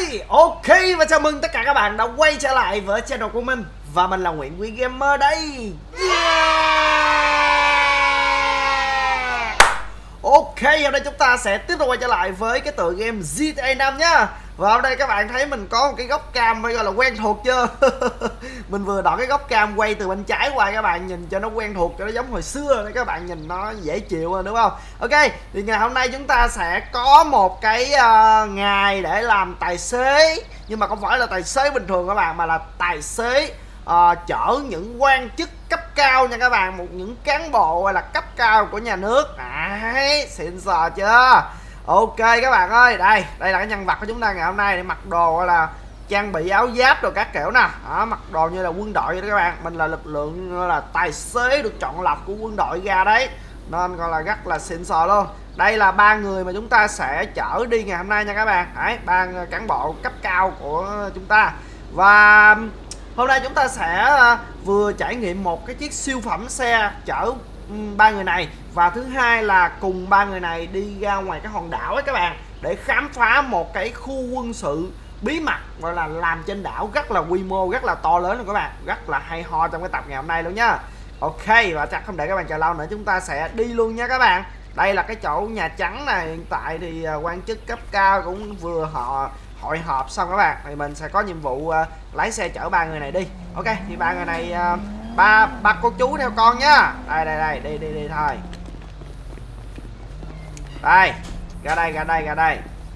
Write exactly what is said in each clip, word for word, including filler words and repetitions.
Hi, ok và chào mừng tất cả các bạn đã quay trở lại với channel của mình. Và mình là Nguyễn Quý Gamer đây. Yeah! Ok, hôm nay chúng ta sẽ tiếp tục quay trở lại với cái tựa game giê tê a năm nhá. Và hôm nay các bạn thấy mình có một cái góc cam phải gọi là quen thuộc chưa? Mình vừa đổi cái góc cam quay từ bên trái qua, các bạn nhìn cho nó quen thuộc, cho nó giống hồi xưa để các bạn nhìn nó dễ chịu hơn, đúng không? Ok, thì ngày hôm nay chúng ta sẽ có một cái uh, ngày để làm tài xế. Nhưng mà không phải là tài xế bình thường các bạn, mà là tài xế uh, chở những quan chức cấp cao nha các bạn. Một những cán bộ hay là cấp cao của nhà nước. Đấy, xịn sò chưa? Ok các bạn ơi, đây đây là cái nhân vật của chúng ta ngày hôm nay. Để mặc đồ gọi là trang bị áo giáp rồi các kiểu nè, đó, mặc đồ như là quân đội vậy đó các bạn. Mình là lực lượng là tài xế được chọn lọc của quân đội ra đấy, nên gọi là rất là xịn sò luôn. Đây là ba người mà chúng ta sẽ chở đi ngày hôm nay nha các bạn. Đấy, ba cán bộ cấp cao của chúng ta. Và hôm nay chúng ta sẽ vừa trải nghiệm một cái chiếc siêu phẩm xe chở ba người này, và thứ hai là cùng ba người này đi ra ngoài cái hòn đảo ấy các bạn, để khám phá một cái khu quân sự bí mật gọi là làm trên đảo, rất là quy mô, rất là to lớn luôn các bạn, rất là hay ho trong cái tập ngày hôm nay luôn nhá. Ok, và chắc không để các bạn chờ lâu nữa, chúng ta sẽ đi luôn nha các bạn. Đây là cái chỗ Nhà Trắng này, hiện tại thì quan chức cấp cao cũng vừa họ hội họp xong các bạn, thì mình sẽ có nhiệm vụ uh, lái xe chở ba người này đi. Ok, thì ba người này uh, ba ba cô chú theo con nhá. Đây đây đây, đi đi đi thôi. Đây, ra đây ra đây ra đây.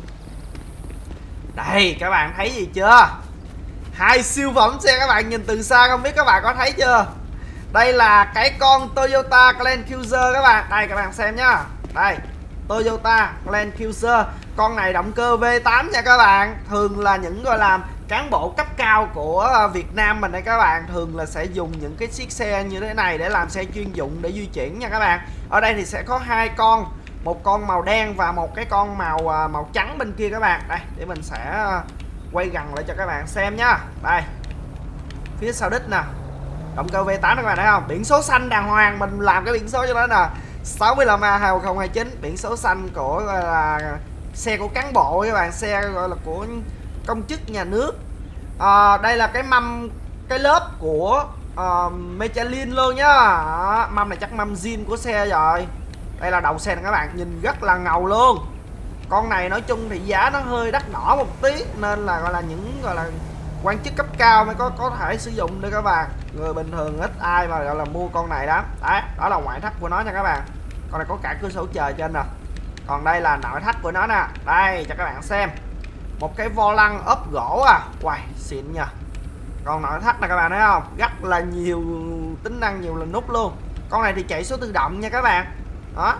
Đây, các bạn thấy gì chưa? Hai siêu phẩm xe các bạn, nhìn từ xa không biết các bạn có thấy chưa? Đây là cái con Toyota Land Cruiser các bạn. Đây các bạn xem nhá. Đây, Toyota Land Cruiser. Con này động cơ V tám nha các bạn. Thường là những gọi là cán bộ cấp cao của Việt Nam mình đây các bạn, thường là sẽ dùng những cái chiếc xe như thế này để làm xe chuyên dụng để di chuyển nha các bạn. Ở đây thì sẽ có hai con, một con màu đen và một cái con màu màu trắng bên kia các bạn. Đây, để mình sẽ quay gần lại cho các bạn xem nhá. Đây, phía sau đít nè, động cơ V tám các bạn thấy không? Biển số xanh đàng hoàng, mình làm cái biển số cho nó nè, sáu lăm A hai không hai chín, biển số xanh của gọi là xe của cán bộ các bạn, xe gọi là của công chức nhà nước. À, đây là cái mâm, cái lớp của uh, Michelin luôn nhá. Đó, mâm này chắc mâm zin của xe rồi. Đây là đầu xe này các bạn, nhìn rất là ngầu luôn. Con này nói chung thì giá nó hơi đắt đỏ một tí, nên là gọi là những gọi là quan chức cấp cao mới có có thể sử dụng đây các bạn. Người bình thường ít ai mà gọi là mua con này đó. Đấy, đó là ngoại thất của nó nha các bạn. Con này có cả cửa sổ trời trên nè. Còn đây là nội thất của nó nè. Đây cho các bạn xem. Một cái vô lăng ốp gỗ à. Wow, xịn nha. Còn nội thất này các bạn thấy không? Rất là nhiều tính năng, nhiều là nút luôn. Con này thì chạy số tự động nha các bạn. Đó.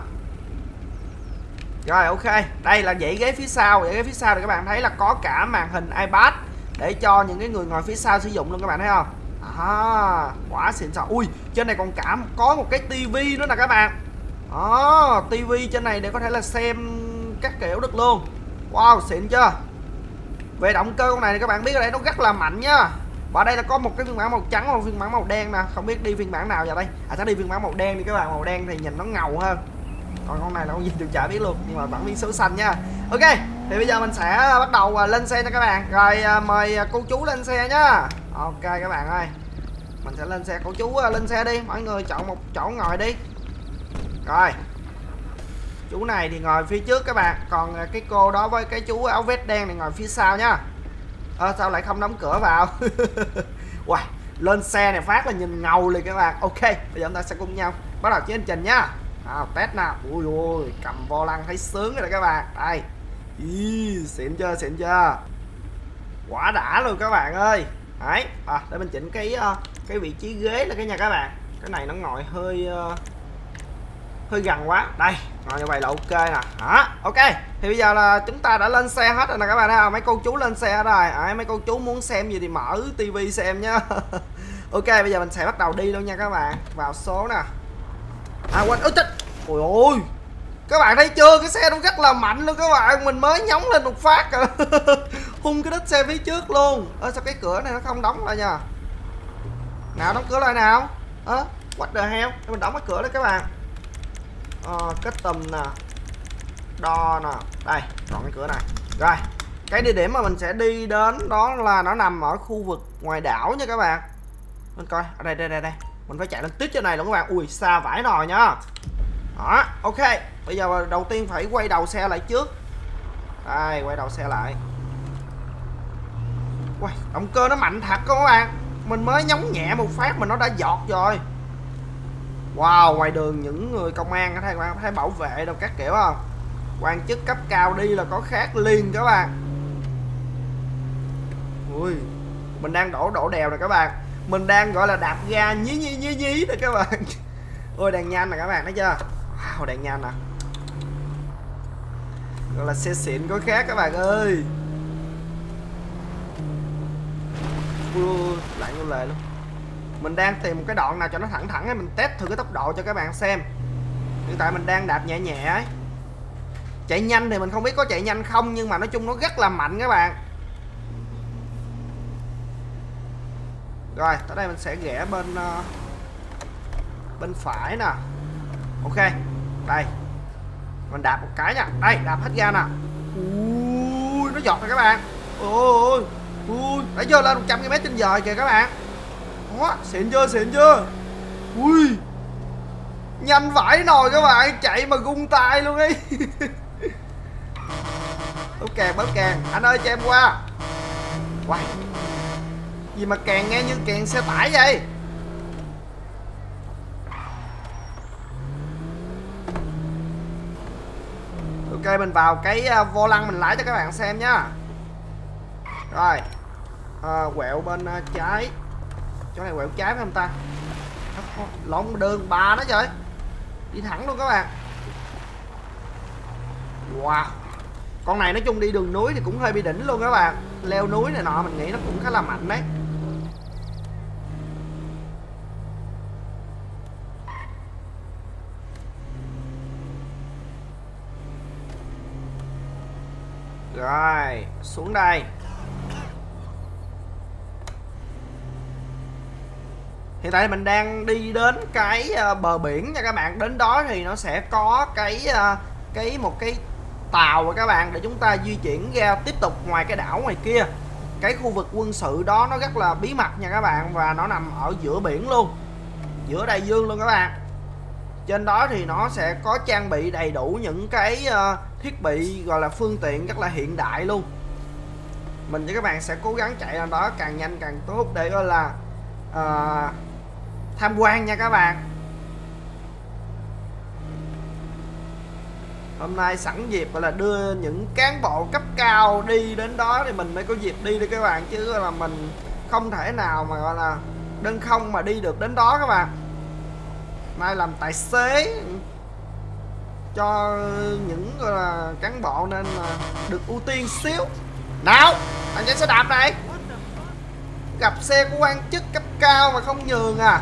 Rồi ok, đây là dãy ghế phía sau. Dãy ghế phía sau thì các bạn thấy là có cả màn hình iPad để cho những cái người ngồi phía sau sử dụng luôn, các bạn thấy không? À, quá xịn sò. Ui, trên này còn cả có một cái tivi nữa nè các bạn. Đó, tivi trên này để có thể là xem các kiểu được luôn. Wow, xịn chưa? Về động cơ con này thì các bạn biết ở đây nó rất là mạnh nhá. Và đây là có một cái phiên bản màu trắng và một phiên bản màu đen nè. Không biết đi phiên bản nào vào đây. À, sẽ đi phiên bản màu đen đi các bạn. Màu đen thì nhìn nó ngầu hơn. Còn con này là con gì tôi chả biết luôn, nhưng mà vẫn biến số xanh nha. Ok, thì bây giờ mình sẽ bắt đầu lên xe cho các bạn. Rồi mời cô chú lên xe nhá. Ok các bạn ơi, mình sẽ lên xe. Cô chú lên xe đi, mọi người chọn một chỗ ngồi đi. Rồi, chú này thì ngồi phía trước các bạn, còn cái cô đó với cái chú áo vest đen này ngồi phía sau nhá. Ờ, sao lại không đóng cửa vào? Wow, lên xe này phát là nhìn ngầu liền các bạn. Ok, bây giờ chúng ta sẽ cùng nhau bắt đầu chuyến hành trình nhá. À, test nào. Ui ui, cầm vô lăng thấy sướng rồi đó các bạn. Đây. Ý, xịn chưa, xịn chưa? Quả đã luôn các bạn ơi. Đấy, à, để mình chỉnh cái cái vị trí ghế là cái nha các bạn. Cái này nó ngồi hơi uh, hơi gần quá. Đây, ngồi như vậy là ok nè. Đó, ok. Thì bây giờ là chúng ta đã lên xe hết rồi nè các bạn thấy không? Mấy cô chú lên xe rồi. À, mấy cô chú muốn xem gì thì mở tivi xem nhá. Ok, bây giờ mình sẽ bắt đầu đi luôn nha các bạn. Vào số nè. À quên, ôi chết. Ôi ôi, các bạn thấy chưa, cái xe nó rất là mạnh luôn các bạn. Mình mới nhóng lên một phát à. Hung cái đít xe phía trước luôn. Ơ sao cái cửa này nó không đóng lại nha. Nào đóng cửa lại nào. Ơ à, what the hell. Để mình đóng cái cửa đó các bạn. Ờ, custom nè, đo nè. Đây, còn cái cửa này. Rồi, Cái địa điểm mà mình sẽ đi đến đó là nó nằm ở khu vực ngoài đảo nha các bạn. Mình coi, ở đây đây đây đây. Mình phải chạy lên tiếp trên này luôn các bạn. Ui xa vãi nồi nha. Đó, ok. Bây giờ đầu tiên phải quay đầu xe lại trước. Đây, quay đầu xe lại. Ui, động cơ nó mạnh thật các bạn. Mình mới nhấn nhẹ một phát mà nó đã giọt rồi. Wow, ngoài đường những người công an thấy các bạn thấy bảo vệ đâu các kiểu không? Quan chức cấp cao đi là có khác liền các bạn. Ui, mình đang đổ đổ đèo này các bạn. Mình đang gọi là đạp ga nhí nhí nhí nhí nè các bạn. Ôi đang nhanh nè các bạn thấy chưa? Wow, đang nhanh nè. Gọi là xe xịn có khác các bạn ơi. Ui, lại như lề luôn. Mình đang tìm một cái đoạn nào cho nó thẳng thẳng ấy, mình test thử cái tốc độ cho các bạn xem. Hiện tại mình đang đạp nhẹ nhẹ ấy. Chạy nhanh thì mình không biết có chạy nhanh không, nhưng mà nói chung nó rất là mạnh các bạn. Rồi, tới đây mình sẽ ghé bên uh, bên phải nè. Ok, đây. Mình đạp một cái nha. Đây, đạp hết ga nè. Ui, nó giọt rồi các bạn. Ôi, ui, đã vô lên một trăm ki lô mét trên giờ kìa các bạn. Đó, xịn chưa, xịn chưa. Ui, nhanh vãi nồi các bạn. Chạy mà gung tay luôn đi. Bóp càng, bóp càng. Anh ơi cho em qua. Wow. Gì mà càng nghe như càng xe tải vậy. Ok, mình vào cái vô lăng mình lái cho các bạn xem nhá. Rồi à, quẹo bên trái. Chỗ này quẹo trái phải không ta? Lộn đường bà đó trời. Đi thẳng luôn các bạn. Wow. Con này nói chung đi đường núi thì cũng hơi bị đỉnh luôn các bạn. Leo núi này nọ mình nghĩ nó cũng khá là mạnh đấy. Rồi, xuống đây. Hiện tại mình đang đi đến cái uh, bờ biển nha các bạn. Đến đó thì nó sẽ có cái uh, cái một cái tàu các bạn để chúng ta di chuyển ra tiếp tục ngoài cái đảo ngoài kia. Cái khu vực quân sự đó nó rất là bí mật nha các bạn, và nó nằm ở giữa biển luôn, giữa đại dương luôn các bạn. Trên đó thì nó sẽ có trang bị đầy đủ những cái uh, thiết bị gọi là phương tiện rất là hiện đại luôn. Mình với các bạn sẽ cố gắng chạy lên đó càng nhanh càng tốt để gọi là uh, tham quan nha các bạn. Hôm nay sẵn dịp gọi là đưa những cán bộ cấp cao đi đến đó thì mình mới có dịp đi đi các bạn, chứ là mình không thể nào mà gọi là đơn không mà đi được đến đó các bạn. Nay làm tài xế cho những gọi là cán bộ nên là được ưu tiên xíu. Nào, thằng chạy xe đạp này gặp xe của quan chức cấp cao mà không nhường à.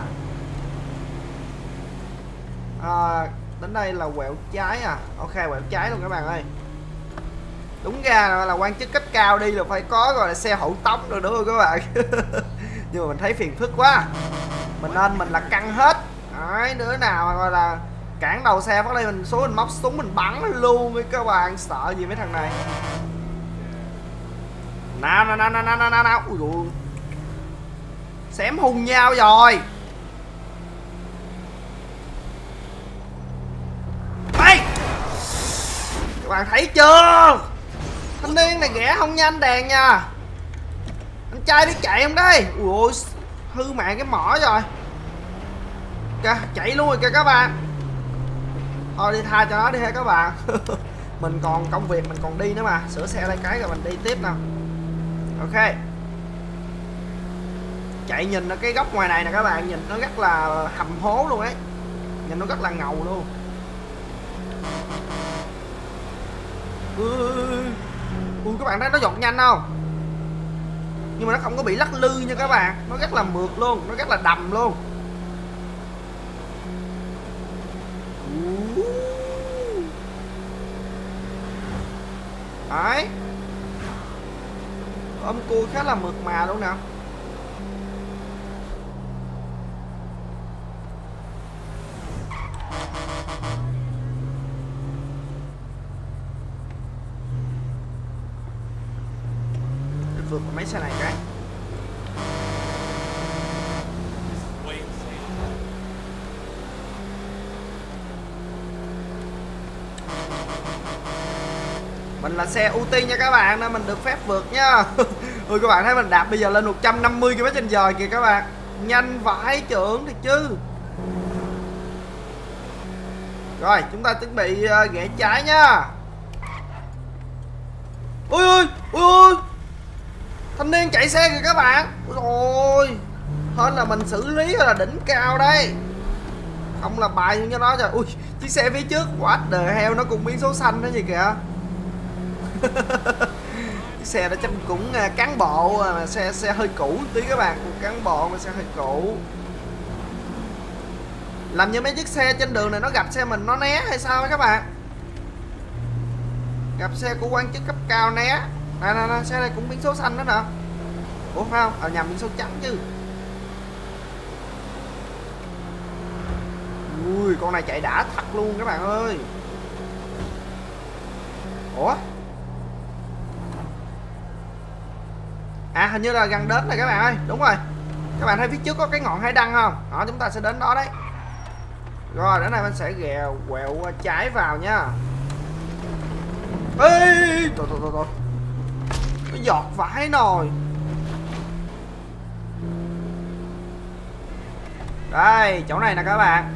À, đến đây là quẹo trái à. Ok, quẹo trái luôn các bạn ơi. Đúng ra là quan chức cấp cao đi là phải có gọi là xe hậu tống rồi đúng không các bạn. Nhưng mà mình thấy phiền phức quá, mình nên mình là căng hết. Đấy, đứa nào mà gọi là cản đầu xe phát đây mình xuống mình móc súng mình bắn luôn với các bạn. Sợ gì mấy thằng này. Nào nào nào nào nào nào nào. Ui dồi, xém hùng nhau rồi. Ê, các bạn thấy chưa, thanh niên này ghẻ không nhanh đèn nha. Anh trai biết chạy không đây. Ui ôi, hư mạng cái mỏ rồi kìa, chạy luôn rồi kìa các bạn. Thôi đi tha cho nó đi ha các bạn. Mình còn công việc mình còn đi nữa mà. Sửa xe đây cái rồi mình đi tiếp nào. Ok, chạy nhìn ở cái góc ngoài này nè các bạn, nhìn nó rất là hầm hố luôn ấy, nhìn nó rất là ngầu luôn. Ui, các bạn thấy nó giọt nhanh không? Nhưng mà nó không có bị lắc lư nha các bạn, nó rất là mượt luôn, nó rất là đầm luôn. Đấy, ôm cua khá là mượt mà luôn nè. vượt mấy xe này cái. Mình là xe ưu tiên nha các bạn, nên mình được phép vượt nha. Ui các bạn thấy mình đạp bây giờ lên một trăm năm mươi ki lô mét trên giờ kìa các bạn. Nhanh vãi trưởng thì chứ. Rồi chúng ta chuẩn bị uh, ghẻ trái nha. Ui ui ui ui, thanh niên chạy xe kìa các bạn. Ui ôi, hơn là mình xử lý là đỉnh cao đây, không là bài cho nó rồi. Ui chiếc xe phía trước what the hell, nó cùng biến số xanh đó gì kìa. Chiếc xe đó chắc cũng uh, cán bộ mà xe xe hơi cũ tí các bạn, cũng cán bộ mà xe hơi cũ. Làm như mấy chiếc xe trên đường này nó gặp xe mình nó né hay sao các bạn? Gặp xe của quan chức cấp cao né. Nè nè nè, xe này cũng biển số xanh đó nè. Ủa phải không? Ở nhầm biển số trắng chứ. Ui con này chạy đã thật luôn các bạn ơi. Ủa? À hình như là gần đến rồi các bạn ơi. Đúng rồi. Các bạn thấy phía trước có cái ngọn hải đăng không? Đó chúng ta sẽ đến đó đấy. Rồi đến này mình sẽ ghèo quẹo trái vào nha. Ê, thôi thôi thôi thôi, nó giọt vãi nồi. Đây chỗ này nè các bạn.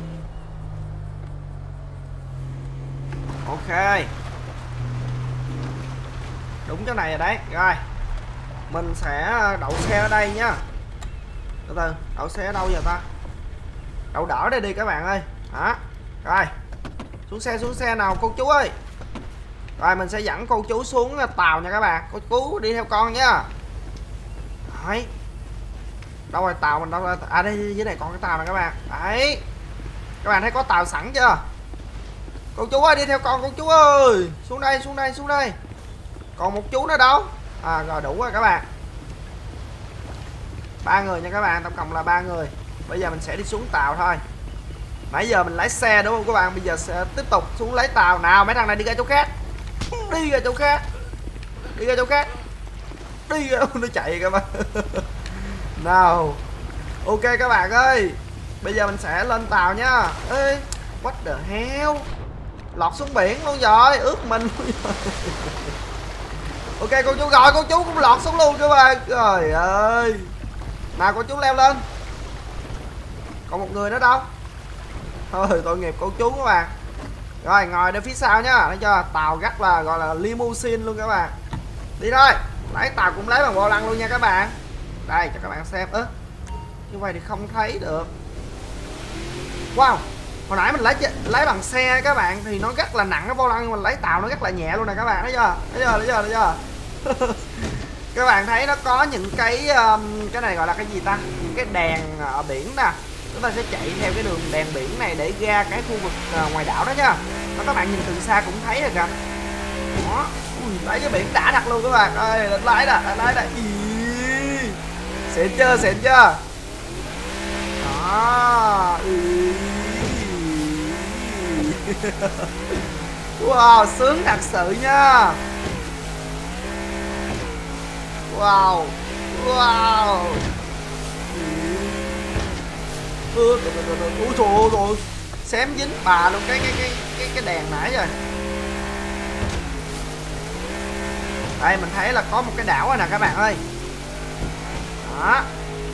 Ok, đúng chỗ này rồi đấy. Rồi mình sẽ đậu xe ở đây nhá. Từ từ, đậu xe ở đâu giờ ta? Đậu đỏ đây đi các bạn ơi. Đó. Rồi xuống xe, xuống xe nào cô chú ơi. Rồi mình sẽ dẫn cô chú xuống tàu nha các bạn. Cô chú đi theo con nhá. Đấy. Đâu rồi tàu mình đâu rồi? À đây dưới này còn cái tàu này các bạn. Đấy. Các bạn thấy có tàu sẵn chưa? Cô chú ơi đi theo con cô chú ơi. Xuống đây, xuống đây, xuống đây. Còn một chú nữa đâu? À rồi đủ rồi các bạn. Ba người nha các bạn, tổng cộng là ba người. Bây giờ mình sẽ đi xuống tàu thôi. Nãy giờ mình lái xe đúng không các bạn? Bây giờ sẽ tiếp tục xuống lấy tàu. Nào mấy thằng này đi ra chỗ khác. Đi ra chỗ khác. Đi ra chỗ khác. Đi ra nó chạy các bạn. Nào. Ok các bạn ơi. Bây giờ mình sẽ lên tàu nha. Ê, what the hell. Lọt xuống biển luôn rồi, ướt mình luôn rồi. Ok cô chú rồi, cô chú cũng lọt xuống luôn các bạn. Trời ơi. Nào cô chú leo lên. Còn một người nữa đâu? Thôi tội nghiệp cô chú các bạn. Rồi ngồi đây phía sau nhá. Thấy chưa? Tàu rất là gọi là limousine luôn các bạn. Đi thôi. Lấy tàu cũng lấy bằng vô lăng luôn nha các bạn. Đây cho các bạn xem. Ớ như vậy thì không thấy được. Wow. Hồi nãy mình lấy lấy bằng xe các bạn thì nó rất là nặng cái vô lăng, mình lấy tàu nó rất là nhẹ luôn nè các bạn. Thấy chưa? Thấy chưa? Thấy chưa? Thấy chưa? Các bạn thấy nó có những cái um, cái này gọi là cái gì ta? Những cái đèn ở biển nè. Chúng ta sẽ chạy theo cái đường đèn biển này để ra cái khu vực uh, ngoài đảo đó nha. Đó, các bạn nhìn từ xa cũng thấy rồi kìa. Đó. Ui, lấy cái biển đã thật luôn các bạn ơi. Lên lái nè, lên lái nè. Xịn chưa? Xịn chưa? Đó. Ý. Wow, sướng thật sự nha. Wow. Wow. Ui trời ơi rồi. Xém dính bà luôn cái cái cái cái cái đèn nãy rồi. Đây mình thấy là có một cái đảo rồi nè các bạn ơi. Đó.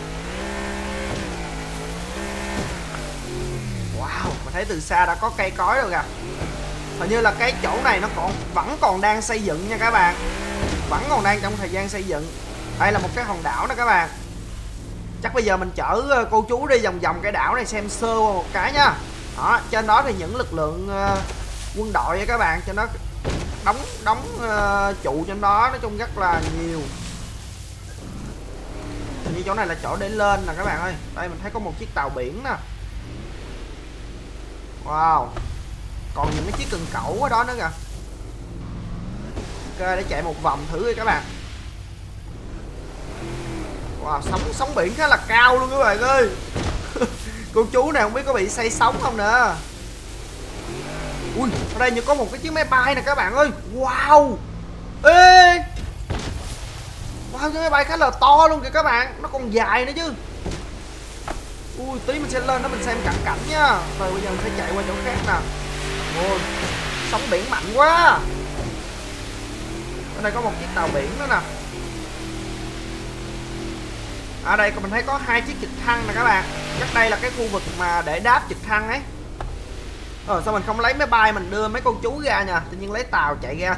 Wow, mình thấy từ xa đã có cây cối rồi kìa. Hình như là cái chỗ này nó còn vẫn còn đang xây dựng nha các bạn. Vẫn còn đang trong thời gian xây dựng. Đây là một cái hòn đảo nè các bạn. Chắc bây giờ mình chở cô chú đi vòng vòng cái đảo này xem sơ qua một cái nha. Đó, trên đó thì những lực lượng uh, quân đội với các bạn, cho nó đóng đóng uh, trụ trên đó, nói chung rất là nhiều. Như chỗ này là chỗ để lên nè các bạn ơi. Đây mình thấy có một chiếc tàu biển nè. Wow. Còn những cái chiếc cần cẩu ở đó nữa kìa. Ok, để chạy một vòng thử đi các bạn. Wow, sóng sóng biển khá là cao luôn các bạn ơi. Cô chú này không biết có bị say sóng không nữa. Ui, ở đây như có một cái chiếc máy bay nè các bạn ơi. Wow. Ê. Wow, cái máy bay khá là to luôn kìa các bạn, nó còn dài nữa chứ. Ui, tí mình sẽ lên đó mình xem cận cảnh nha. Rồi bây giờ mình sẽ chạy qua chỗ khác nè. Ôi, sóng biển mạnh quá. Ở đây có một chiếc tàu biển nữa nè. Ở đây mình thấy có hai chiếc trực thăng nè các bạn. Chắc đây là cái khu vực mà để đáp trực thăng ấy. Ờ sao mình không lấy máy bay mình đưa mấy con chú ra nha, tự nhiên lấy tàu chạy ra.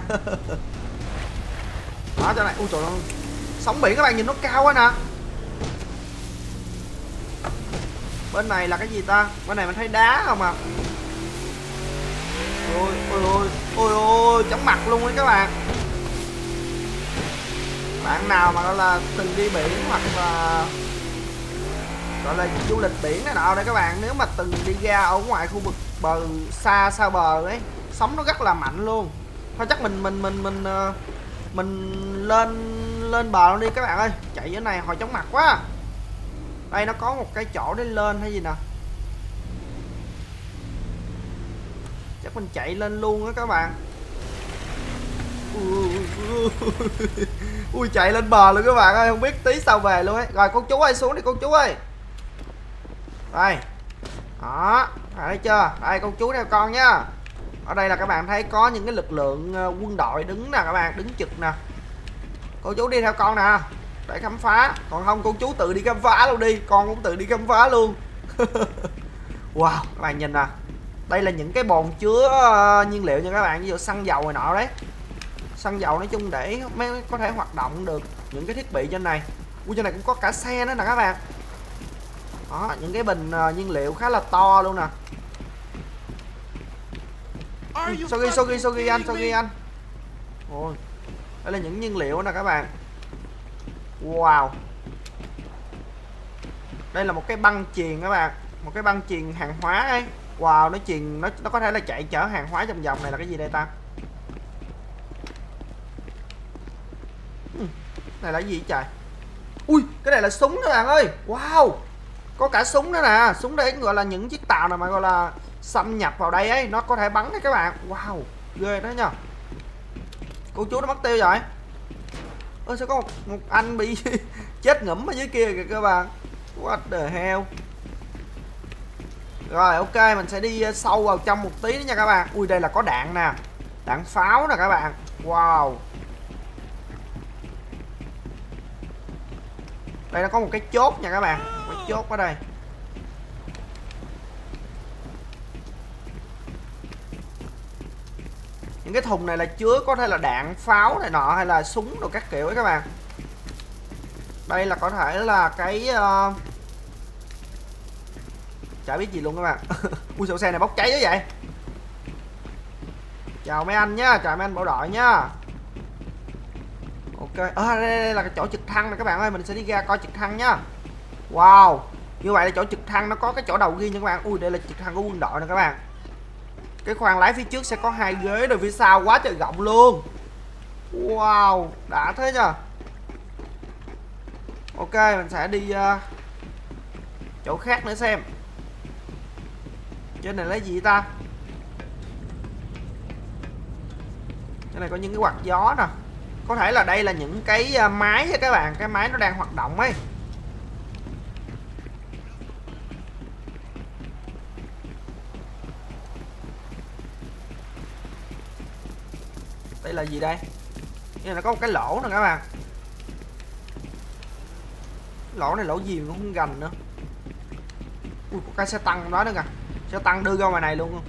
Đó chỗ này, ui trời ơi. Sóng biển các bạn nhìn nó cao quá nè. Bên này là cái gì ta? Bên này mình thấy đá không à? Ôi ôi ôi ôi ôi chóng mặt luôn ấy các bạn. Bạn nào mà gọi là từng đi biển hoặc là gọi là du lịch biển này nọ đây các bạn, nếu mà từng đi ra ở ngoài khu vực bờ xa xa bờ ấy, sóng nó rất là mạnh luôn. Thôi chắc mình mình mình mình mình lên lên bờ luôn đi các bạn ơi, chạy dưới này hồi chóng mặt quá. Đây nó có một cái chỗ để lên hay gì nè, chắc mình chạy lên luôn á các bạn. Ui chạy lên bờ luôn các bạn ơi, không biết tí sao về luôn ấy. Rồi cô chú ơi xuống đi cô chú ơi. Đây đó, thấy chưa, đây cô chú theo con nhá. Ở đây là các bạn thấy có những cái lực lượng quân đội đứng nè các bạn, đứng trực nè. Cô chú đi theo con nè để khám phá, còn không cô chú tự đi khám phá luôn đi, con cũng tự đi khám phá luôn. Wow các bạn nhìn nè, đây là những cái bồn chứa nhiên liệu nha các bạn, ví dụ xăng dầu này nọ đấy. Xăng dầu nói chung để mới có thể hoạt động được những cái thiết bị trên này. Ui trên này cũng có cả xe nữa nè các bạn. Đó, những cái bình uh, nhiên liệu khá là to luôn nè. Sorry sorry sorry anh, sorry anh. Ôi, đây là những nhiên liệu nè các bạn. Wow. Đây là một cái băng chuyền các bạn, một cái băng chuyền hàng hóa ấy. Wow, nó chuyền nó nó có thể là chạy chở hàng hóa trong vòng này là cái gì đây ta? Này là cái gì trời? Ui cái này là súng các bạn ơi. Wow, có cả súng nữa nè. Súng đấy gọi là những chiếc tàu nào mà gọi là xâm nhập vào đây ấy, nó có thể bắn đấy các bạn. Wow ghê đó nha. Cô chú nó mất tiêu rồi. Ơ sao có một, một anh bị chết ngủm ở dưới kia kìa các bạn. What the hell. Rồi ok, mình sẽ đi sâu vào trong một tí nữa nha các bạn. Ui đây là có đạn nè, đạn pháo nè các bạn. Wow, đây nó có một cái chốt nha các bạn, một cái chốt ở đây. Những cái thùng này là chứa có thể là đạn pháo này nọ hay là súng đồ các kiểu ấy các bạn. Đây là có thể là cái uh... chả biết gì luôn các bạn. Ui sao xe này bốc cháy quá vậy. Chào mấy anh nhá, chào mấy anh bộ đội nhá. Ok, à, đây, đây là cái chỗ trực thăng này các bạn ơi, mình sẽ đi ra coi trực thăng nhá. Wow, như vậy là chỗ trực thăng nó có cái chỗ đầu ghi nha các bạn. Ui đây là trực thăng của quân đội nè các bạn. Cái khoang lái phía trước sẽ có hai ghế, rồi phía sau quá trời rộng luôn. Wow, đã thế nhờ. Ok, mình sẽ đi uh, chỗ khác nữa xem. Trên này lấy gì ta? Trên này có những cái quạt gió nè. Có thể là đây là những cái máy nha các bạn, cái máy nó đang hoạt động ấy. Đây là gì đây? Đây là có một cái lỗ nè các bạn. Lỗ này lỗ gì cũng không gành nữa. Ui, có cái xe tăng đó nữa kìa. Xe tăng đưa ra ngoài này luôn.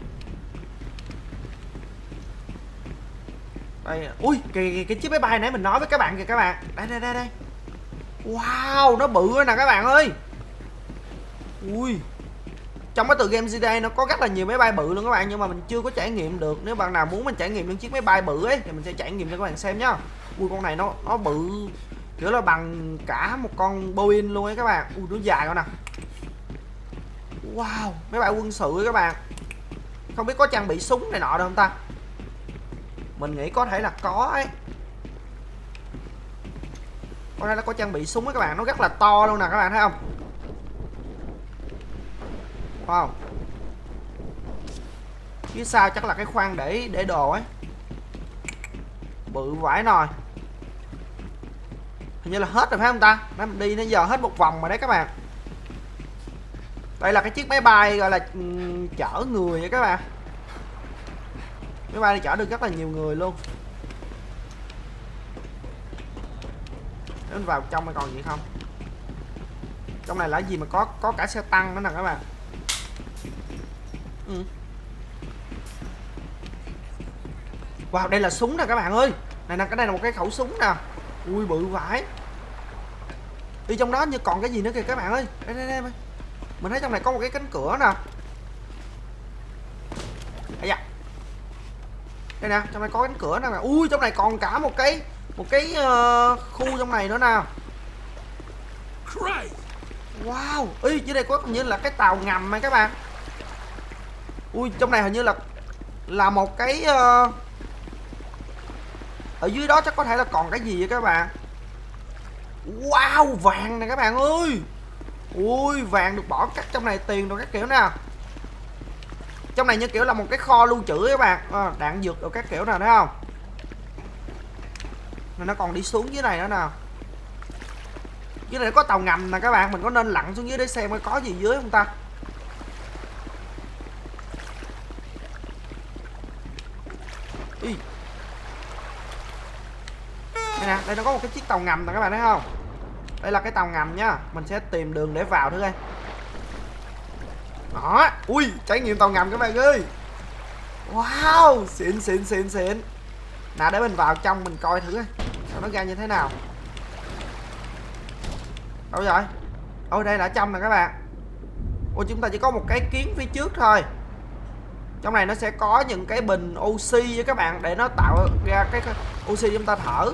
Đây, ui cái, cái, cái chiếc máy bay nãy mình nói với các bạn kìa các bạn. Đây đây đây đây. Wow, nó bự nè các bạn ơi. Ui. Trong cái tựa game giê đê a nó có rất là nhiều máy bay bự luôn các bạn, nhưng mà mình chưa có trải nghiệm được. Nếu bạn nào muốn mình trải nghiệm những chiếc máy bay bự ấy thì mình sẽ trải nghiệm cho các bạn xem nhá. Ui con này nó nó bự kiểu là bằng cả một con Boeing luôn ấy các bạn. Ui nó dài quá nè. Wow, máy bay quân sự ấy các bạn. Không biết có trang bị súng này nọ đâu không ta? Mình nghĩ có thể là có ấy. Có thể là có trang bị súng ấy các bạn, nó rất là to luôn nè các bạn thấy không? Wow. Phía sau chắc là cái khoang để để đồ ấy. Bự vãi nồi. Hình như là hết rồi phải không ta? Nó đi đến giờ hết một vòng rồi đấy các bạn. Đây là cái chiếc máy bay gọi là um, chở người vậy các bạn. Máy bay này chở được rất là nhiều người luôn. Đến vào trong này còn gì không? Trong này là gì mà có có cả xe tăng nữa nè các bạn. Ừ. Wow, đây là súng nè các bạn ơi. Này nè, cái này là một cái khẩu súng nè. Ui bự vãi. Đi trong đó như còn cái gì nữa kìa các bạn ơi. Đây đây đây. Mình thấy trong này có một cái cánh cửa nè. Ây da. Đây nè, trong này có cánh cửa nè. Ui, trong này còn cả một cái một cái uh, khu trong này nữa nè. Wow, ui dưới đây có hình như là cái tàu ngầm này các bạn. Ui, trong này hình như là là một cái uh... ở dưới đó chắc có thể là còn cái gì vậy các bạn. Wow, vàng nè các bạn ơi. Ui, vàng được bỏ cắt trong này, tiền rồi các kiểu nè. Trong này như kiểu là một cái kho lưu trữ các bạn. À, đạn dược rồi các kiểu nào thấy không? Nó còn đi xuống dưới này nữa nè. Dưới này có tàu ngầm nè các bạn. Mình có nên lặn xuống dưới để xem có gì dưới không ta? Ý. Đây nè, đây nó có một cái chiếc tàu ngầm nè các bạn thấy không? Đây là cái tàu ngầm nha. Mình sẽ tìm đường để vào thử coi. Đó. Ui, trải nghiệm tàu ngầm các bạn ơi. Wow, xịn xịn xịn xịn. Nào để mình vào trong mình coi thử coi nó ra như thế nào. Đâu rồi? Ôi đây là ở trong nè các bạn. Ôi chúng ta chỉ có một cái kiến phía trước thôi. Trong này nó sẽ có những cái bình oxy với các bạn để nó tạo ra cái oxy chúng ta thở.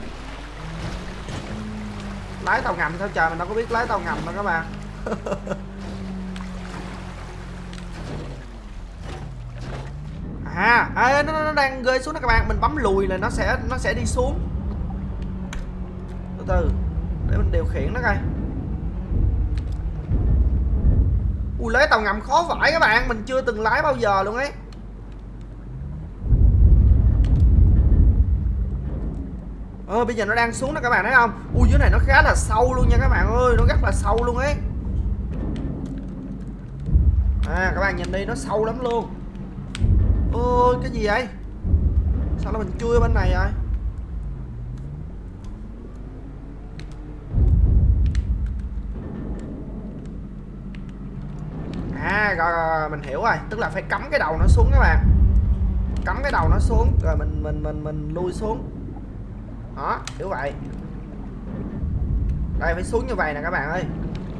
Lái tàu ngầm sao trời, mình đâu có biết lái tàu ngầm đâu các bạn. À, à nó, nó đang rơi xuống đó các bạn, mình bấm lùi là nó sẽ nó sẽ đi xuống. Từ từ để mình điều khiển nó coi. Ui, lái tàu ngầm khó vãi các bạn, mình chưa từng lái bao giờ luôn ấy. Ờ, bây giờ nó đang xuống đó các bạn thấy không? Ui, dưới này nó khá là sâu luôn nha các bạn ơi, nó rất là sâu luôn ấy. À, các bạn nhìn đi, nó sâu lắm luôn. Ôi, cái gì vậy? Sao nó mình chui ở bên này rồi? À, rồi, rồi, rồi, mình hiểu rồi. Tức là phải cắm cái đầu nó xuống các bạn. Cắm cái đầu nó xuống, rồi mình mình mình mình lui xuống. Đó, kiểu vậy. Đây, phải xuống như vậy nè các bạn ơi.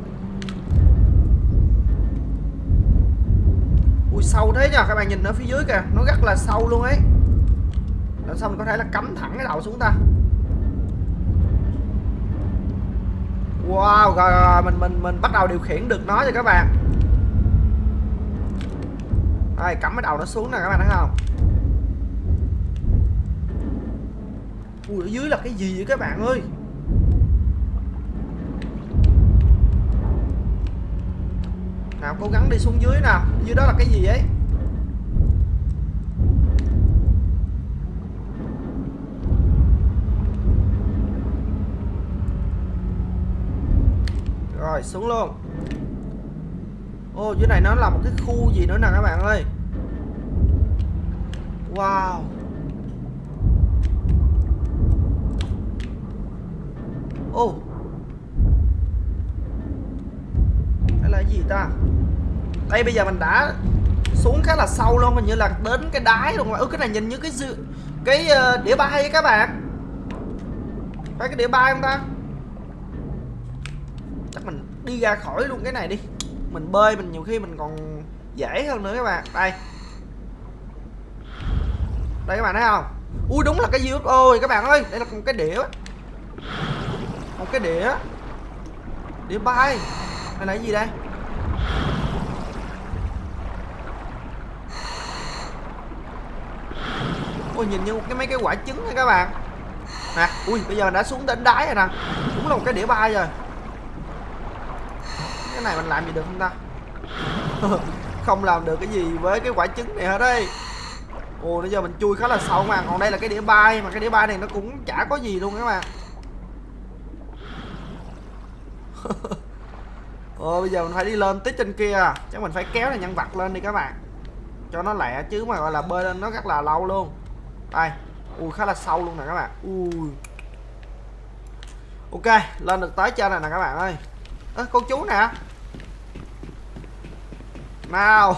Ui, sâu thế nha, các bạn nhìn ở phía dưới kìa, nó rất là sâu luôn ấy. Làm sao mình có thể là cắm thẳng cái đầu xuống ta? Wow, rồi, rồi mình mình mình bắt đầu điều khiển được nó rồi các bạn. Đây, cắm cái đầu nó xuống nè các bạn thấy không? Ui, ở dưới là cái gì vậy các bạn ơi? Nào, cố gắng đi xuống dưới nào. Dưới đó là cái gì ấy? Rồi, xuống luôn. Ô, dưới này nó là một cái khu gì nữa nè các bạn ơi. Wow. Ô, đây là cái gì ta? Đây bây giờ mình đã xuống khá là sâu luôn, hình như là đến cái đáy luôn. Ừ, cái này nhìn như cái dư, cái uh, đĩa bay các bạn. Phải cái đĩa bay không ta? Chắc mình đi ra khỏi luôn cái này đi. Mình bơi mình nhiều khi mình còn dễ hơn nữa các bạn. Đây. Đây các bạn thấy không? Ui, đúng là cái u ép ô các bạn ơi. Đây là một cái đĩa. Một cái đĩa. Đĩa bay. Đây là cái gì đây? Ui, nhìn như một cái mấy cái quả trứng nha các bạn. Nè, ui bây giờ đã xuống đến đáy rồi nè. Đúng là một cái đĩa bay rồi. Cái này mình làm gì được không ta? Không làm được cái gì với cái quả trứng này hết đây. Ồ, bây giờ mình chui khá là sâu mà. Còn đây là cái đĩa bay, mà cái đĩa bay này nó cũng chả có gì luôn các bạn. Ờ bây giờ mình phải đi lên tích trên kia, chắc mình phải kéo là nhân vật lên đi các bạn, cho nó lẹ, chứ mà gọi là bơi lên nó rất là lâu luôn. Đây, ui khá là sâu luôn nè các bạn. Ui. Ok, lên được tới trên này nè các bạn ơi. Ơ, con chú nè. Nào.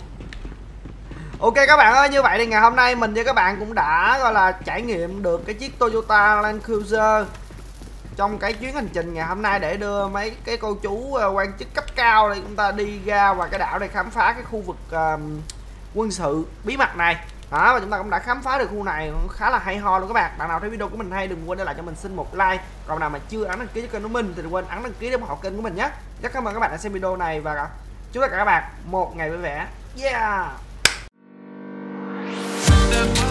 Ok các bạn ơi, như vậy thì ngày hôm nay mình với các bạn cũng đã gọi là trải nghiệm được cái chiếc Toyota Land Cruiser trong cái chuyến hành trình ngày hôm nay, để đưa mấy cái cô chú uh, quan chức cấp cao để chúng ta đi ra ngoài cái đảo để khám phá cái khu vực uh, quân sự bí mật này. Đó, và chúng ta cũng đã khám phá được khu này khá là hay ho luôn các bạn. Bạn nào thấy video của mình hay đừng quên để lại cho mình xin một like. Còn nào mà chưa ấn đăng ký cho kênh của mình thì đừng quên ấn đăng ký để ủng hộ kênh của mình nhé. Rất cảm ơn các bạn đã xem video này và chúc tất cả các bạn một ngày vui vẻ. Yeah.